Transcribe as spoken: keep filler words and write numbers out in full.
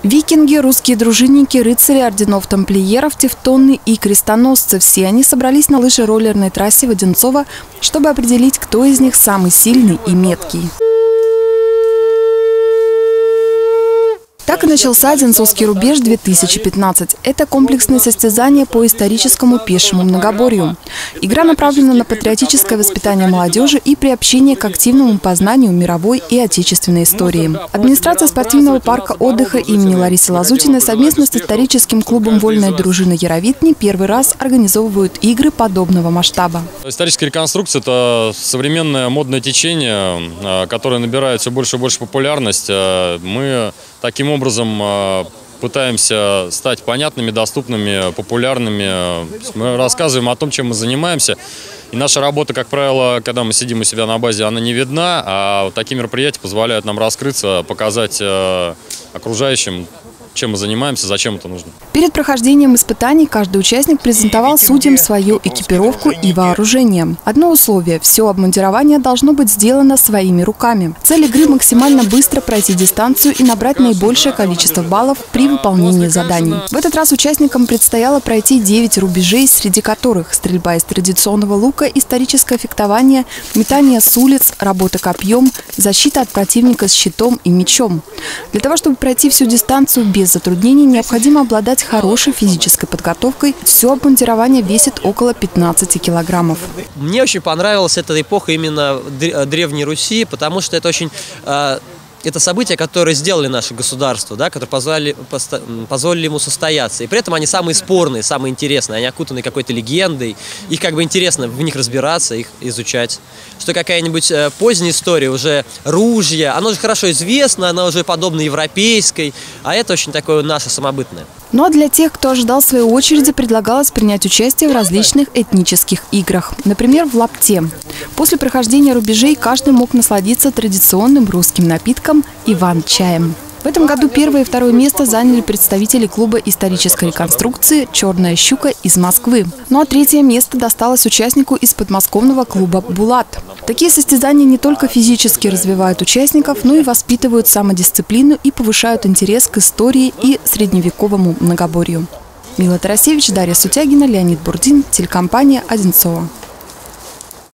Викинги, русские дружинники, рыцари орденов тамплиеров, тевтоны и крестоносцы – все они собрались на лыжероллерной трассе в Одинцово, чтобы определить, кто из них самый сильный и меткий. Так и начался Одинцовский рубеж две тысячи пятнадцать. Это комплексное состязание по историческому пешему многоборью. Игра направлена на патриотическое воспитание молодежи и приобщение к активному познанию мировой и отечественной истории. Администрация спортивного парка отдыха имени Ларисы Лазутиной совместно с историческим клубом «Вольная дружина Яровитни» первый раз организовывают игры подобного масштаба. Историческая реконструкция – это современное модное течение, которое набирает все больше и больше популярность. Мы таким образом пытаемся стать понятными, доступными, популярными. Мы рассказываем о том, чем мы занимаемся. И наша работа, как правило, когда мы сидим у себя на базе, она не видна, а вот такие мероприятия позволяют нам раскрыться, показать окружающим, чем мы занимаемся, зачем это нужно. Перед прохождением испытаний каждый участник презентовал судьям свою экипировку и вооружение. Одно условие – все обмундирование должно быть сделано своими руками. Цель игры – максимально быстро пройти дистанцию и набрать наибольшее количество баллов при выполнении заданий. В этот раз участникам предстояло пройти девять рубежей, среди которых стрельба из традиционного лука, историческое фехтование, метание с улиц, работа копьем, защита от противника с щитом и мечом. Для того, чтобы пройти всю дистанцию без затруднений, необходимо обладать хорошей физической подготовкой. Все обмундирование весит около пятнадцати килограммов. Мне очень понравилась эта эпоха именно Древней Руси, потому что это очень... Это события, которые сделали наше государство, да, которые позволили, позволили ему состояться. И при этом они самые спорные, самые интересные. Они окутаны какой-то легендой. Их как бы интересно в них разбираться, их изучать. Что какая-нибудь поздняя история, уже ружья, она уже хорошо известна, она уже подобна европейской. А это очень такое наше самобытное. Ну а для тех, кто ожидал своей очереди, предлагалось принять участие в различных этнических играх. Например, в лапте. После прохождения рубежей каждый мог насладиться традиционным русским напитком иван-чаем. В этом году первое и второе место заняли представители клуба исторической реконструкции «Черная щука» из Москвы. Ну а третье место досталось участнику из подмосковного клуба «Булат». Такие состязания не только физически развивают участников, но и воспитывают самодисциплину и повышают интерес к истории и средневековому многоборью. Мила Тарасевич, Дарья Сутягина, Леонид Бурдин, телекомпания «Одинцово».